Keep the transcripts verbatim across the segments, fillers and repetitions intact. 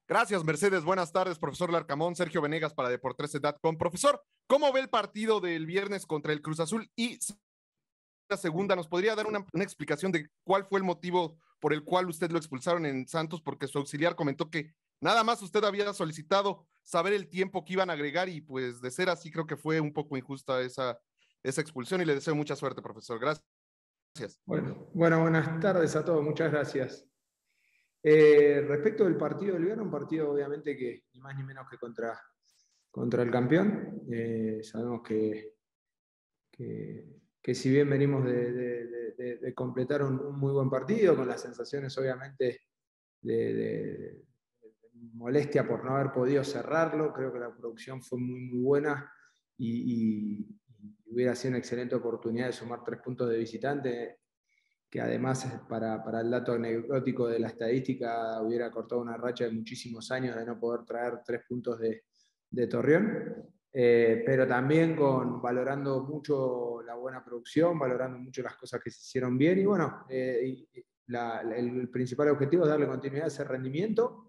Gracias, Mercedes. Buenas tardes, profesor Larcamón, Sergio Venegas para Deportes punto com. Profesor, ¿cómo ve el partido del viernes contra el Cruz Azul? Y la segunda, ¿nos podría dar una, una explicación de cuál fue el motivo por el cual usted lo expulsaron en Santos? Porque su auxiliar comentó que nada más usted había solicitado saber el tiempo que iban a agregar y pues de ser así creo que fue un poco injusta esa, esa expulsión y le deseo mucha suerte, profesor. Gracias. Bueno, bueno, buenas tardes a todos, muchas gracias. Eh, respecto del partido del viernes, un partido obviamente que ni más ni menos que contra, contra el campeón. Eh, sabemos que, que, que si bien venimos de, de, de, de completar un, un muy buen partido, con las sensaciones obviamente de, de, de molestia por no haber podido cerrarlo, creo que la producción fue muy, muy buena y, y, y hubiera sido una excelente oportunidad de sumar tres puntos de visitante, que además para, para el dato anecdótico de la estadística hubiera cortado una racha de muchísimos años de no poder traer tres puntos de, de Torreón, eh, pero también con, valorando mucho la buena producción, valorando mucho las cosas que se hicieron bien, y bueno, eh, y la, el principal objetivo es darle continuidad a ese rendimiento,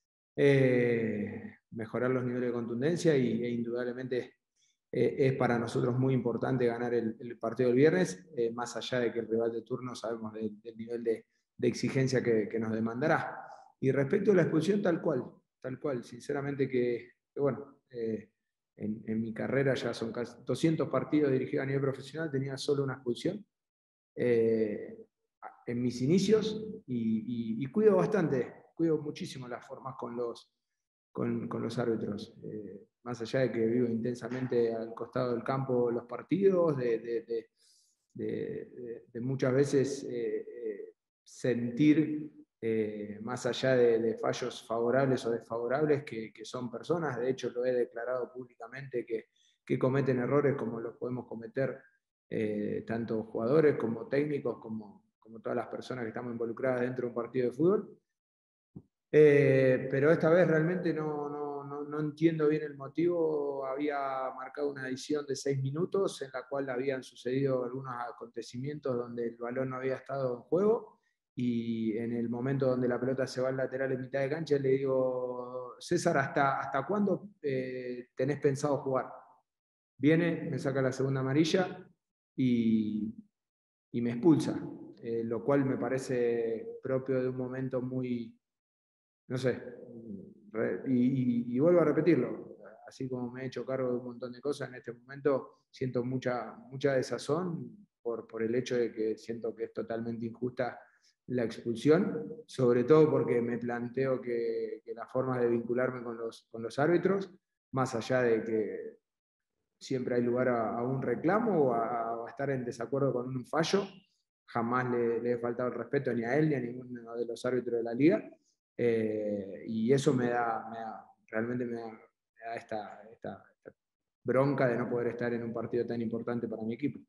eh, mejorar los niveles de contundencia y, e indudablemente Eh, es para nosotros muy importante ganar el, el partido del viernes, eh, más allá de que el rival de turno sabemos de, del nivel de, de exigencia que, que, nos demandará. Y respecto a la expulsión, tal cual, tal cual, sinceramente que, que bueno, eh, en, en, mi carrera ya son casi doscientos partidos dirigidos a nivel profesional, tenía solo una expulsión eh, en mis inicios y, y, y cuido bastante, cuido muchísimo las formas con los Con, con los árbitros. Eh, más allá de que vivo intensamente al costado del campo los partidos, de, de, de, de, de muchas veces eh, eh, sentir, eh, más allá de, de fallos favorables o desfavorables, que, que son personas. De hecho, lo he declarado públicamente que, que cometen errores como los podemos cometer eh, tanto jugadores como técnicos, como, como todas las personas que estamos involucradas dentro de un partido de fútbol. Eh, pero esta vez realmente no, no, no, no entiendo bien el motivo. Había marcado una edición de seis minutos en la cual habían sucedido algunos acontecimientos donde el balón no había estado en juego, y en el momento donde la pelota se va al lateral en mitad de cancha le digo: César, ¿hasta, hasta cuándo eh, tenés pensado jugar? Viene, me saca la segunda amarilla y, y me expulsa, eh, lo cual me parece propio de un momento muy, no sé, y, y, y vuelvo a repetirlo, así como me he hecho cargo de un montón de cosas en este momento, siento mucha, mucha desazón por, por el hecho de que siento que es totalmente injusta la expulsión, sobre todo porque me planteo que, que la forma de vincularme con los, con los árbitros, más allá de que siempre hay lugar a, a un reclamo o a, a estar en desacuerdo con un fallo, jamás le, le he faltado el respeto ni a él ni a ninguno de los árbitros de la liga. Eh, y eso me da, me da realmente me da, me da esta, esta, esta bronca de no poder estar en un partido tan importante para mi equipo.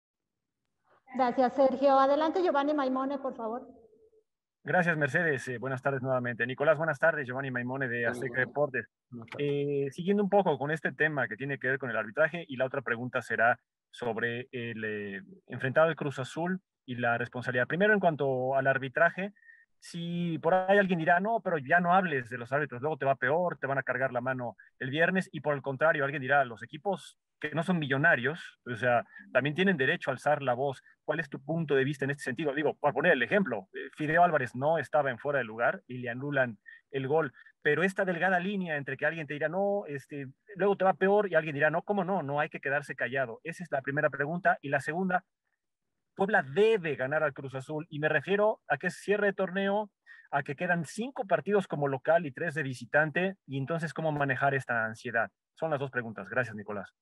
Gracias, Sergio. Adelante, Giovanni Maimone, por favor. Gracias, Mercedes. Eh, buenas tardes nuevamente. Nicolás, buenas tardes. Giovanni Maimone de Azteca Deportes. Eh, siguiendo un poco con este tema que tiene que ver con el arbitraje, y la otra pregunta será sobre el eh, enfrentado del Cruz Azul y la responsabilidad. Primero, en cuanto al arbitraje, si por ahí alguien dirá, no, pero ya no hables de los árbitros, luego te va peor, te van a cargar la mano el viernes, y por el contrario, alguien dirá, los equipos que no son millonarios, o sea, también tienen derecho a alzar la voz. ¿Cuál es tu punto de vista en este sentido? Digo, por poner el ejemplo, Fideo Álvarez no estaba en fuera de lugar y le anulan el gol, pero esta delgada línea entre que alguien te dirá, no, este, luego te va peor, y alguien dirá, no, ¿cómo no? No hay que quedarse callado. Esa es la primera pregunta. Y la segunda, Puebla debe ganar al Cruz Azul, y me refiero a que es cierre de torneo, a que quedan cinco partidos como local y tres de visitante, y entonces, ¿cómo manejar esta ansiedad? Son las dos preguntas. Gracias, Nicolás.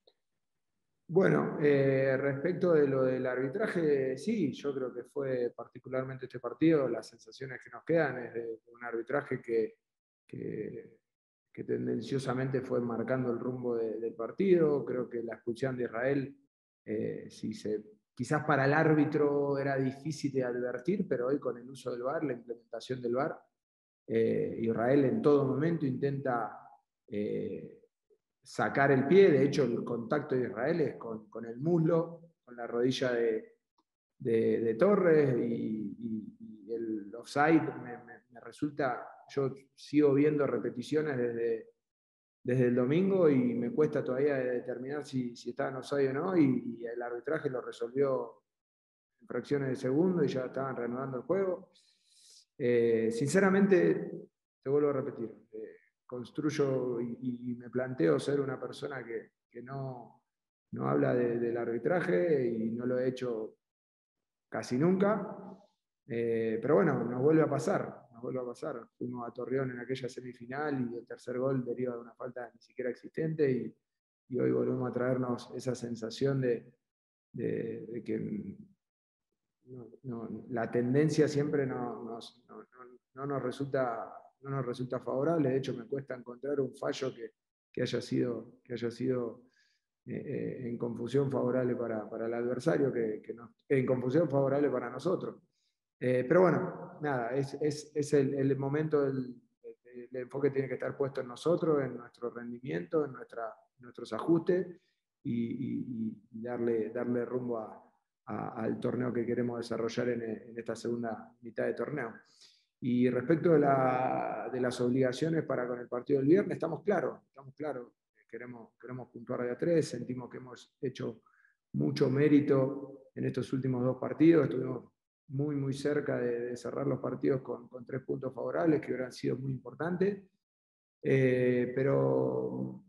Bueno, eh, respecto de lo del arbitraje, sí, yo creo que fue particularmente este partido, las sensaciones que nos quedan es de, de un arbitraje que, que, que tendenciosamente fue marcando el rumbo de, del partido. Creo que la expulsión de Israel, eh, si se, quizás para el árbitro era difícil de advertir, pero hoy con el uso del V A R, la implementación del V A R, eh, Israel en todo momento intenta eh, sacar el pie. De hecho, el contacto de Israel es con, con el muslo, con la rodilla de, de, de Torres, y, y, y el offside me, me, me me resulta, yo sigo viendo repeticiones desde, desde el domingo y me cuesta todavía determinar si, si estaban offside o no, y, y el arbitraje lo resolvió en fracciones de segundo y ya estaban reanudando el juego. Eh, sinceramente, te vuelvo a repetir, eh, construyo y, y me planteo ser una persona que, que no, no habla de, del arbitraje y no lo he hecho casi nunca, eh, pero bueno, nos vuelve a pasar, nos vuelve a pasar. Fuimos a Torreón en aquella semifinal y el tercer gol deriva de una falta ni siquiera existente y, y hoy volvemos a traernos esa sensación de, de, de que no, no, la tendencia siempre no, nos, no, no, no, nos resulta, no nos resulta favorable. De hecho, me cuesta encontrar un fallo que, que haya sido, que haya sido eh, en confusión favorable para, para el adversario, que, que no, en confusión favorable para nosotros. Eh, pero bueno, nada, es, es, es el, el momento, del, el, el enfoque tiene que estar puesto en nosotros, en nuestro rendimiento, en nuestra, nuestros ajustes y, y, y darle, darle rumbo a, a, al torneo que queremos desarrollar en, en esta segunda mitad de torneo. Y respecto de, la, de las obligaciones para con el partido del viernes, estamos claros, estamos claros. Queremos, queremos puntuar de a tres, sentimos que hemos hecho mucho mérito en estos últimos dos partidos, estuvimos muy, muy cerca de, de cerrar los partidos con, con tres puntos favorables, que hubieran sido muy importantes, eh, pero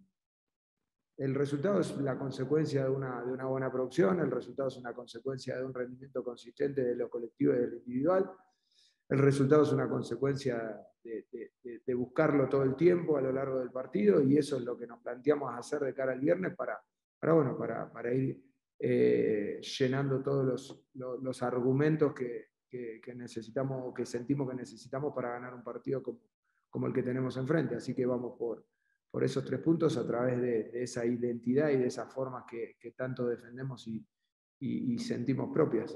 el resultado es la consecuencia de una, de una buena producción, el resultado es una consecuencia de un rendimiento consistente de lo colectivo y de lo individual, el resultado es una consecuencia de, de, de, de buscarlo todo el tiempo a lo largo del partido y eso es lo que nos planteamos hacer de cara al viernes para, para, bueno, para, para ir eh, llenando todos los, los, los argumentos que, que, que necesitamos, que sentimos que necesitamos para ganar un partido como, como el que tenemos enfrente. Así que vamos por, por esos tres puntos a través de, de esa identidad y de esas formas que, que tanto defendemos y, y, y sentimos propias.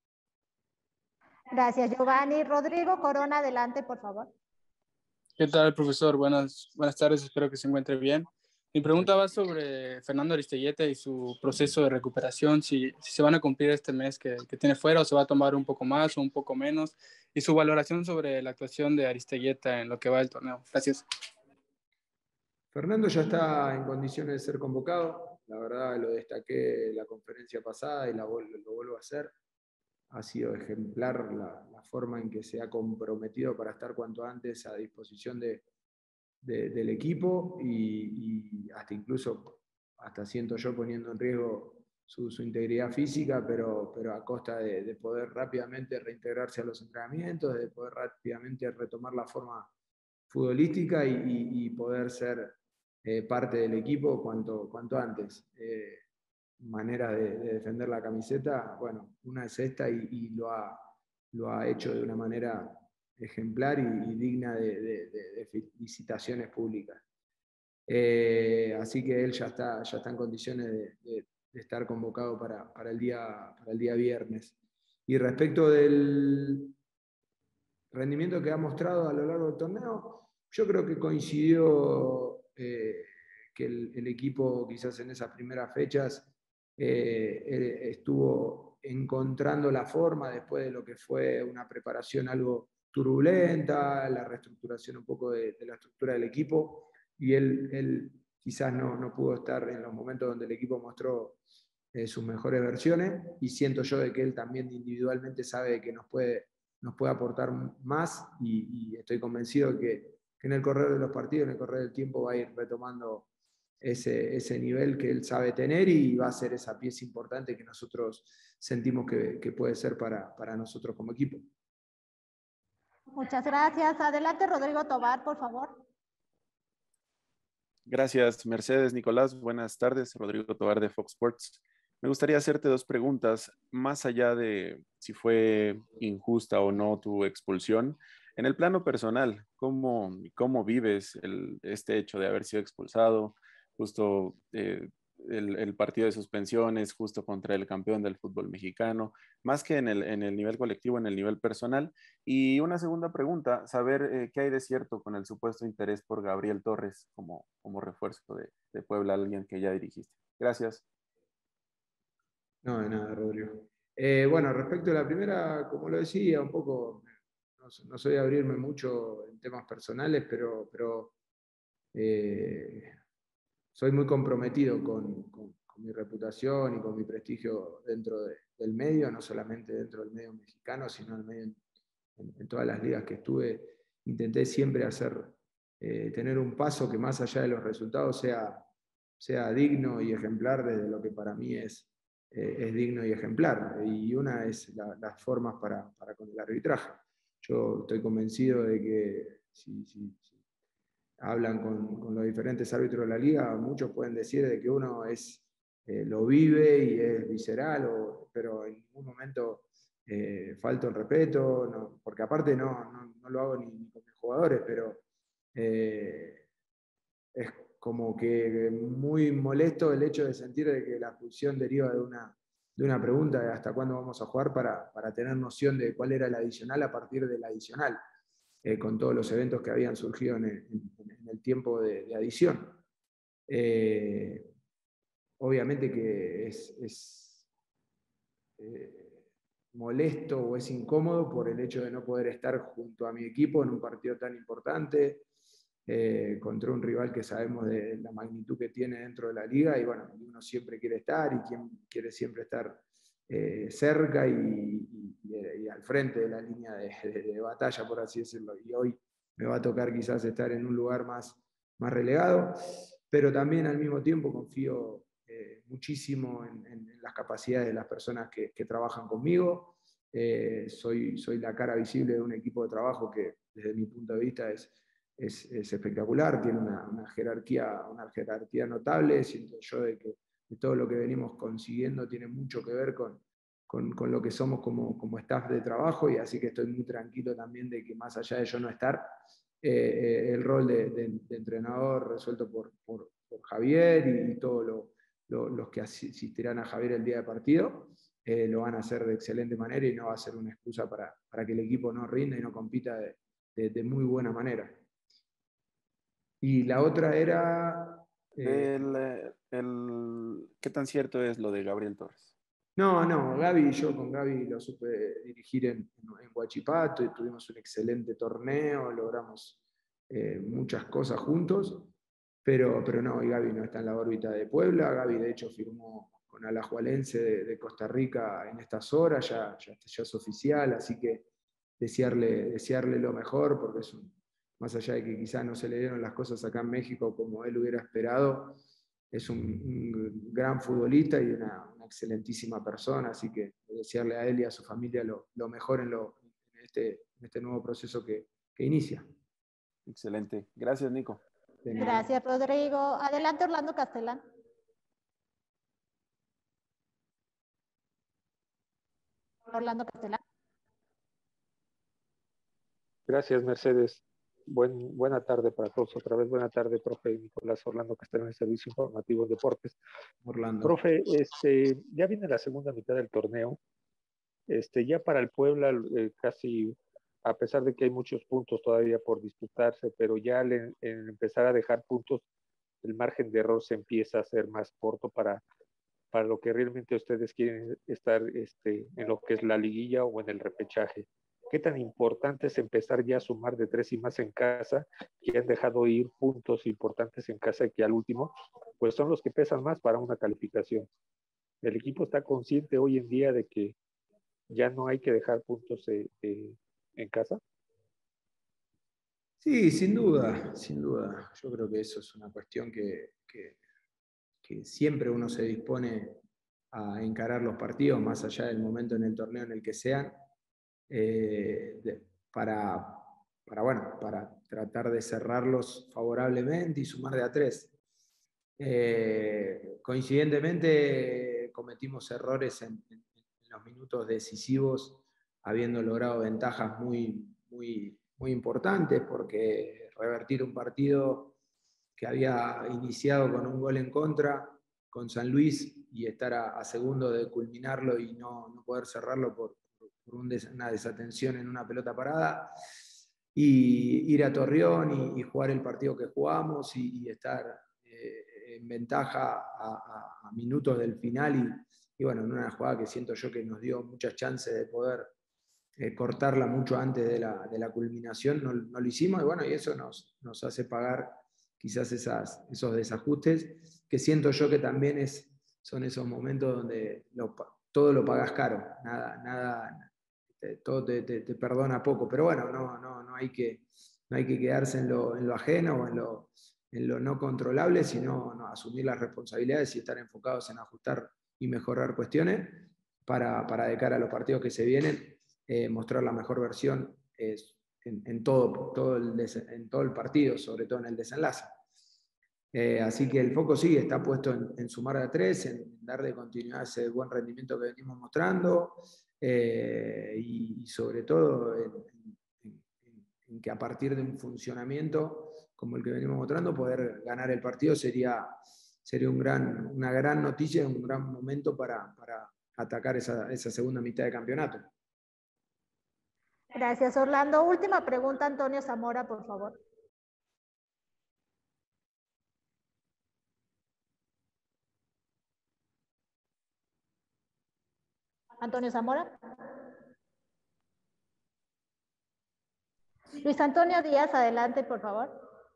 Gracias, Giovanni. Rodrigo Corona, adelante, por favor. ¿Qué tal, profesor? Buenas, buenas tardes, espero que se encuentre bien. Mi pregunta va sobre Fernando Aristeguieta y su proceso de recuperación, si, si se van a cumplir este mes que, que tiene fuera o se va a tomar un poco más o un poco menos, y su valoración sobre la actuación de Aristeguieta en lo que va del torneo. Gracias. Fernando ya está en condiciones de ser convocado, la verdad lo destaqué en la conferencia pasada y la, lo vuelvo a hacer. Ha sido ejemplar la, la forma en que se ha comprometido para estar cuanto antes a disposición de, de, del equipo y, y hasta incluso, hasta siento yo poniendo en riesgo su, su integridad física, pero, pero a costa de, de poder rápidamente reintegrarse a los entrenamientos, de poder rápidamente retomar la forma futbolística y, y, y poder ser eh, parte del equipo cuanto, cuanto antes. Eh, manera de, de defender la camiseta, bueno, una es esta y, y lo, ha, lo ha hecho de una manera ejemplar y, y digna de, de, de felicitaciones públicas. Eh, así que él ya está, ya está en condiciones de, de, de estar convocado para, para, el día, para el día viernes. Y respecto del rendimiento que ha mostrado a lo largo del torneo, yo creo que coincidió eh, que el, el equipo quizás en esas primeras fechas Eh, estuvo encontrando la forma después de lo que fue una preparación algo turbulenta, la reestructuración un poco de, de la estructura del equipo, y él, él quizás no, no pudo estar en los momentos donde el equipo mostró eh, sus mejores versiones, y siento yo de que él también individualmente sabe que nos puede, nos puede aportar más, y, y estoy convencido de que, que en el correr de los partidos, en el correr del tiempo va a ir retomando Ese, ese nivel que él sabe tener y va a ser esa pieza importante que nosotros sentimos que, que puede ser para, para nosotros como equipo. Muchas gracias. Adelante, Rodrigo Tobar, por favor. Gracias, Mercedes, Nicolás. Buenas tardes, Rodrigo Tobar de Fox Sports. Me gustaría hacerte dos preguntas, más allá de si fue injusta o no tu expulsión. En el plano personal, ¿cómo, cómo vives el, este hecho de haber sido expulsado? Justo eh, el, el partido de suspensiones, justo contra el campeón del fútbol mexicano, más que en el, en el nivel colectivo, en el nivel personal. Y una segunda pregunta, saber eh, qué hay de cierto con el supuesto interés por Gabriel Torres como, como refuerzo de, de Puebla, alguien que ya dirigiste. Gracias. No, de nada, Rodrigo. Eh, bueno, respecto a la primera, como lo decía, un poco no, no soy de abrirme mucho en temas personales, pero, pero eh, soy muy comprometido con, con, con mi reputación y con mi prestigio dentro de, del medio, no solamente dentro del medio mexicano, sino en, el medio, en, en todas las ligas que estuve. Intenté siempre hacer, eh, tener un paso que más allá de los resultados sea, sea digno y ejemplar desde lo que para mí es, eh, es digno y ejemplar. Y una es la, las formas para, para con el arbitraje. Yo estoy convencido de que si, si, si hablan con, con los diferentes árbitros de la liga, muchos pueden decir de que uno es, eh, lo vive y es visceral, o, pero en ningún momento eh, falta el respeto, no, porque aparte no, no, no lo hago ni, ni con mis jugadores, pero eh, es como que muy molesto el hecho de sentir de que la expulsión deriva de una, de una pregunta de hasta cuándo vamos a jugar para, para tener noción de cuál era el adicional a partir del adicional. Eh, con todos los eventos que habían surgido en el, en, en el tiempo de, de adición. Eh, obviamente que es, es eh, molesto o es incómodo por el hecho de no poder estar junto a mi equipo en un partido tan importante, eh, contra un rival que sabemos de la magnitud que tiene dentro de la liga, y bueno, uno siempre quiere estar y quien quiere siempre estar eh, cerca y, y, y, al frente de la línea de, de, de batalla, por así decirlo. Y hoy me va a tocar quizás estar en un lugar más, más relegado, pero también al mismo tiempo confío eh, muchísimo en, en, en las capacidades de las personas que, que trabajan conmigo. Eh, soy, soy la cara visible de un equipo de trabajo que desde mi punto de vista es, es, es espectacular, tiene una, una, jerarquía, una jerarquía notable. Siento yo de que de todo lo que venimos consiguiendo tiene mucho que ver con, con, con lo que somos como, como staff de trabajo, y así que estoy muy tranquilo también de que más allá de yo no estar, eh, el rol de, de, de entrenador resuelto por, por, por Javier y, y todos lo, lo, los que asistirán a Javier el día de partido, eh, lo van a hacer de excelente manera y no va a ser una excusa para, para que el equipo no rinda y no compita de, de, de muy buena manera. Y la otra era... Eh, el, el, ¿qué tan cierto es lo de Gabriel Torres? No, no, Gaby, yo con Gaby lo supe dirigir en, en Huachipato y tuvimos un excelente torneo, logramos eh, muchas cosas juntos, pero, pero no, y Gaby no está en la órbita de Puebla. Gaby de hecho firmó con Alajuelense de, de Costa Rica en estas horas, ya, ya, ya es oficial, así que desearle, desearle lo mejor, porque es un, más allá de que quizás no se le dieron las cosas acá en México como él hubiera esperado, es un, un gran futbolista y una, una, excelentísima persona, así que desearle a él y a su familia lo, lo mejor en, lo, en, este, en este nuevo proceso que, que inicia. Excelente. Gracias, Nico. Gracias, Rodrigo. Adelante, Orlando Castelán. Orlando Castelán. Gracias, Mercedes. Buen, buena tarde para todos. Otra vez, buena tarde, profe Nicolás Orlando Castelán, Servicio Informativo de Deportes. Orlando. Profe, este, ya viene la segunda mitad del torneo. Este, ya para el Puebla, eh, casi, a pesar de que hay muchos puntos todavía por disputarse, pero ya al en, en empezar a dejar puntos, el margen de error se empieza a hacer más corto para, para lo que realmente ustedes quieren estar este, en lo que es la liguilla o en el repechaje. ¿Qué tan importante es empezar ya a sumar de tres y más en casa, que han dejado ir puntos importantes en casa y que al último, pues son los que pesan más para una calificación? ¿El equipo está consciente hoy en día de que ya no hay que dejar puntos eh, eh, en casa? Sí, sin duda, sin duda. Yo creo que eso es una cuestión que, que, que siempre uno se dispone a encarar los partidos, más allá del momento en el torneo en el que sean, eh, de, para, para, bueno, para tratar de cerrarlos favorablemente y sumar de a tres. Eh, coincidentemente cometimos errores en, en, en los minutos decisivos, habiendo logrado ventajas muy, muy, muy importantes, porque revertir un partido que había iniciado con un gol en contra con San Luis y estar a, a segundo de culminarlo y no, no poder cerrarlo por, por un des, una desatención en una pelota parada, y ir a Torreón y, y jugar el partido que jugamos y, y estar eh, en ventaja a, a, a minutos del final y, y bueno, en una jugada que siento yo que nos dio muchas chances de poder eh, cortarla mucho antes de la, de la culminación, no, no lo hicimos, y bueno, y eso nos, nos hace pagar quizás esas, esos desajustes, que siento yo que también es, son esos momentos donde lo, todo lo pagas caro, nada, nada, te, todo te, te, te perdona poco, pero bueno, no, no, no, hay, que, no hay que quedarse en lo, en lo ajeno o en lo, en lo no controlable, sino no, asumir las responsabilidades y estar enfocados en ajustar y mejorar cuestiones para, para de cara a los partidos que se vienen, eh, mostrar la mejor versión eh, en, en, todo, todo el en todo el partido, sobre todo en el desenlace. Eh, así que el foco sí está puesto en, en sumar a tres, en darle continuidad a ese buen rendimiento que venimos mostrando eh, y, y sobre todo en, en, en que a partir de un funcionamiento como el que venimos mostrando, poder ganar el partido sería, sería un gran, una gran noticia, un gran momento para, para atacar esa, esa segunda mitad de campeonato. Gracias, Orlando. Última pregunta, Antonio Zamora, por favor. Antonio Zamora. Luis Antonio Díaz, adelante, por favor.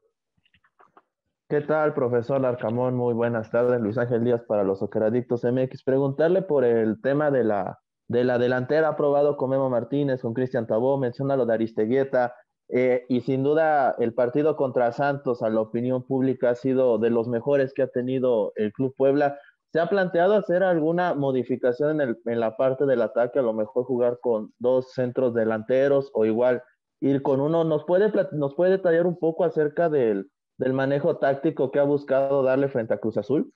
¿Qué tal, profesor Larcamón? Muy buenas tardes. Luis Ángel Díaz para los Socceradictos M X. Preguntarle por el tema de la, de la delantera aprobado con Memo Martínez, con Cristian Tabó, menciona lo de Aristeguieta, eh, y sin duda el partido contra Santos a la opinión pública ha sido de los mejores que ha tenido el Club Puebla. ¿Se ha planteado hacer alguna modificación en, el, en la parte del ataque? A lo mejor jugar con dos centros delanteros o igual ir con uno. ¿Nos puede, nos puede detallar un poco acerca del, del manejo táctico que ha buscado darle frente a Cruz Azul?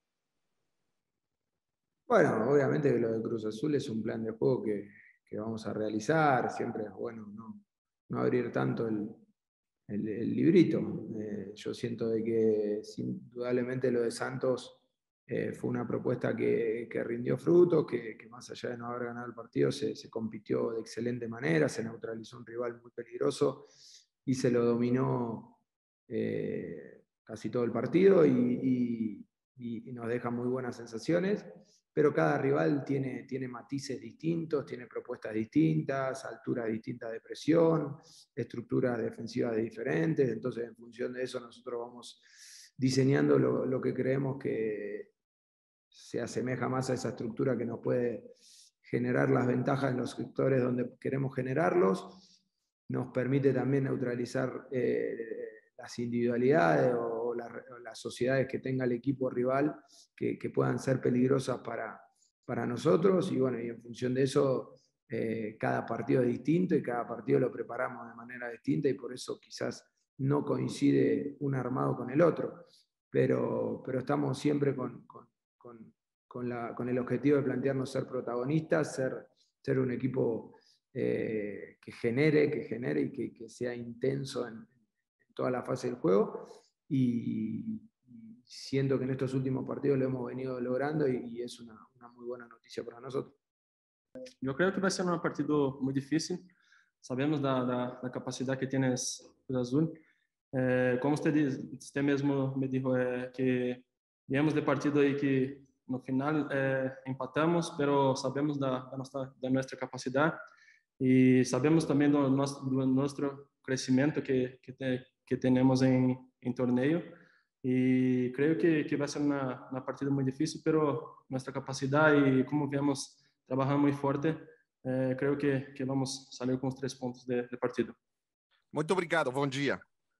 Bueno, obviamente que lo de Cruz Azul es un plan de juego que, que vamos a realizar. Siempre es bueno no, no abrir tanto el, el, el librito. Eh, yo siento de que indudablemente lo de Santos eh, fue una propuesta que, que rindió frutos, que, que más allá de no haber ganado el partido se, se compitió de excelente manera, se neutralizó un rival muy peligroso y se lo dominó eh, casi todo el partido y, y, y nos deja muy buenas sensaciones. Pero cada rival tiene, tiene matices distintos, tiene propuestas distintas, alturas distintas de presión, estructuras defensivas diferentes, entonces en función de eso nosotros vamos diseñando lo, lo que creemos que se asemeja más a esa estructura que nos puede generar las ventajas en los sectores donde queremos generarlos, nos permite también neutralizar eh, las individualidades o, la, o las sociedades que tenga el equipo rival que, que puedan ser peligrosas para, para nosotros y bueno, y en función de eso eh, cada partido es distinto y cada partido lo preparamos de manera distinta y por eso quizás no coincide un armado con el otro, pero, pero estamos siempre con, con, con, con, la, con el objetivo de plantearnos ser protagonistas, ser, ser un equipo eh, que genere, que genere y que, que sea intenso en, en toda la fase del juego y, y siento que en estos últimos partidos lo hemos venido logrando y, y es una, una muy buena noticia para nosotros. Eu creio que vai ser um partido muito difícil. Sabemos da, da, da capacidade que tem o Azul. É, como você, diz, você mesmo me disse, é, que viemos de partido aí que no final é, empatamos, mas sabemos da, da, nossa, da nossa capacidade e sabemos também do nosso, do nosso crescimento que, que, te, que temos em, em torneio. E creio que, que vai ser uma, uma partida muito difícil, mas nossa capacidade e como viemos trabajando muy fuerte, eh, creo que, que vamos a salir con los tres puntos de, de partido. Muy obrigado, buen día.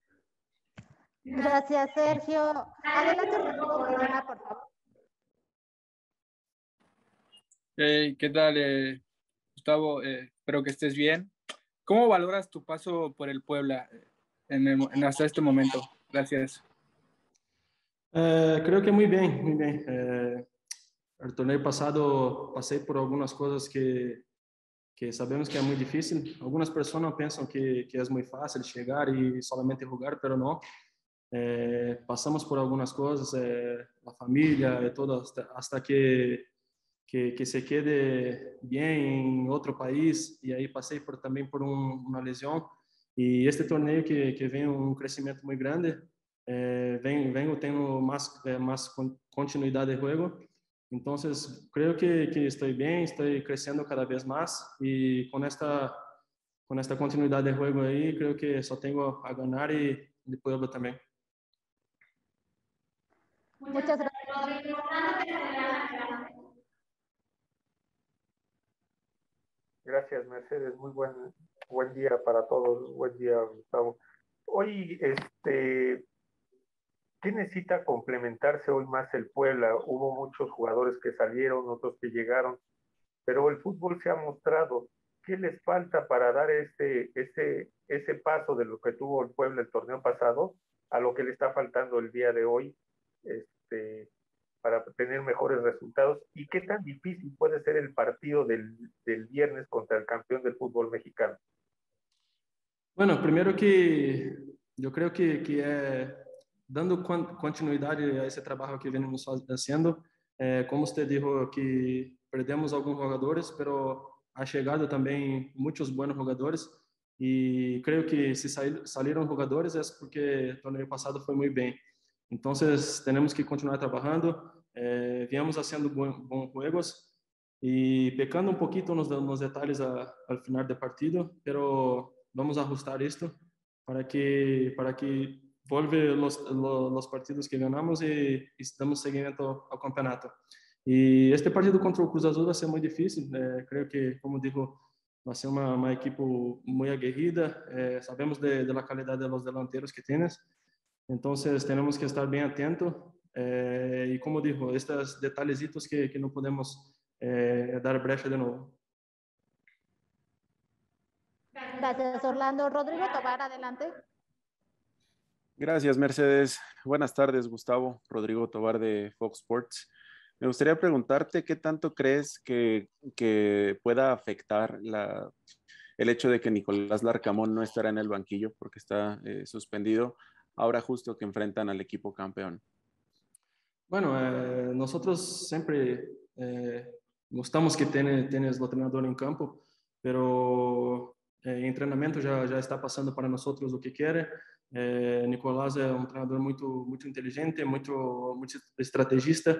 Gracias, Sergio. Adelante, Rodrigo Corona, por favor. Hey, ¿qué tal, eh, Gustavo? Eh, espero que estés bien. ¿Cómo valoras tu paso por el Puebla en el, en hasta este momento? Gracias. Eh, creo que muy bien, muy bien. Eh, El torneo pasado pasé por algunas cosas que, que sabemos que es muy difícil. Algunas personas piensan que, que es muy fácil llegar y solamente jugar, pero no. Eh, pasamos por algunas cosas, eh, la familia y todo, hasta, hasta que, que, que se quede bien en otro país. Y ahí pasé por, también por un, una lesión. Y este torneo que, que viene un crecimiento muy grande, eh, vengo, vengo teniendo más, eh, más continuidad de juego. Entonces, creo que, que estoy bien, estoy creciendo cada vez más y con esta con esta continuidad de juego ahí, creo que solo tengo a ganar y el pueblo también. Muchas gracias. Gracias, Mercedes. Muy buen, buen día para todos. Buen día, Gustavo. Hoy, este, ¿qué necesita complementarse hoy más el Puebla? Hubo muchos jugadores que salieron, otros que llegaron, pero el fútbol se ha mostrado. ¿Qué les falta para dar ese, ese, ese paso de lo que tuvo el Puebla el torneo pasado a lo que le está faltando el día de hoy? Este, para tener mejores resultados, y qué tan difícil puede ser el partido del, del viernes contra el campeón del fútbol mexicano. Bueno, primero que yo creo que, que é dando continuidade a esse trabalho que venimos fazendo, é, como você disse que perdemos alguns jogadores, mas ha chegado também muitos bons jogadores, e creio que se saíram jogadores é porque o torneio passado foi muito bem. Então, temos que continuar trabalhando. Eh, viemos haciendo buen, bons juegos y pecando un poquito nos, nos detalles a, al final del partido, pero vamos a ajustar esto para que para que vuelve los, los, los partidos que ganamos y, y damos seguimiento al campeonato. Y este partido contra el Cruz Azul va a ser muy difícil. Eh, creo que, como dijo, va a ser una, una equipo muy aguerrida. Eh, sabemos de, de la calidad de los delanteros que tienes. Entonces, tenemos que estar bien atentos. Eh, y como dijo, estos detalecitos que, que no podemos eh, dar brecha de nuevo. Gracias, Orlando. Rodrigo Tobar, adelante. Gracias, Mercedes. Buenas tardes, Gustavo. Rodrigo Tobar de Fox Sports. Me gustaría preguntarte qué tanto crees que, que pueda afectar la, el hecho de que Nicolás Larcamón no estará en el banquillo porque está eh, suspendido, ahora justo que enfrentan al equipo campeón. Bueno, eh, nosotros siempre eh, gostamos que tenha, tenhas o treinador em campo, pero eh, em treinamento já já está passando para nós o que quer. Eh, Nicolás é um treinador muito muito inteligente, muito muito estrategista,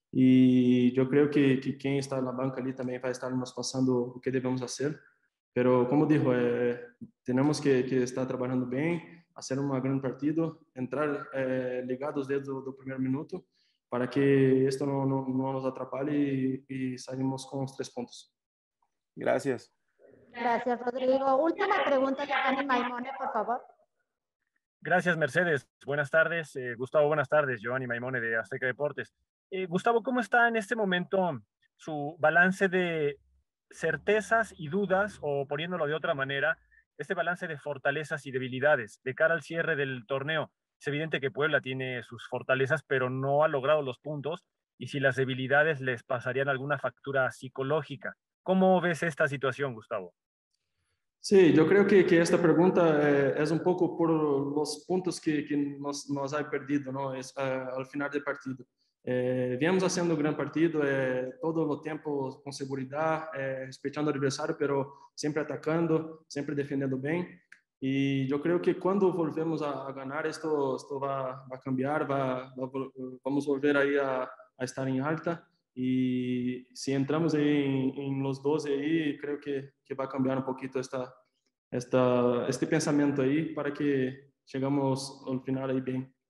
e eu creio que que quem está na banca ali também vai estar nos passando o que devemos fazer. Pero como dijo, eh, temos que que estar trabalhando bem, fazer um grande partido, entrar eh, ligados desde o primeiro minuto, para que esto no, no, no nos atrapalhe y, y salimos con los tres puntos. Gracias. Gracias, Rodrigo. Última pregunta, Giovanni Maimone, por favor. Gracias, Mercedes. Buenas tardes. Eh, Gustavo, buenas tardes. Giovanni Maimone de Azteca Deportes. Eh, Gustavo, ¿cómo está en este momento su balance de certezas y dudas, o poniéndolo de otra manera, este balance de fortalezas y debilidades de cara al cierre del torneo? Es evidente que Puebla tiene sus fortalezas, pero no ha logrado los puntos, y si las debilidades les pasarían alguna factura psicológica. ¿Cómo ves esta situación, Gustavo? Sí, yo creo que, que esta pregunta eh, es un poco por los puntos que, que nos, nos ha perdido, ¿no? Es, uh, al final del partido. Eh, viemos haciendo un gran partido, eh, todo el tiempo con seguridad, eh, respetando al adversario, pero siempre atacando, siempre defendiendo bien. Y yo creo que cuando volvemos a, a ganar, esto, esto va, va a cambiar, va, va, vamos a volver ahí a, a estar en alta. Y si entramos ahí en, en los doce, ahí, creo que, que va a cambiar un poquito esta, esta, este pensamiento ahí para que llegamos al final ahí bien.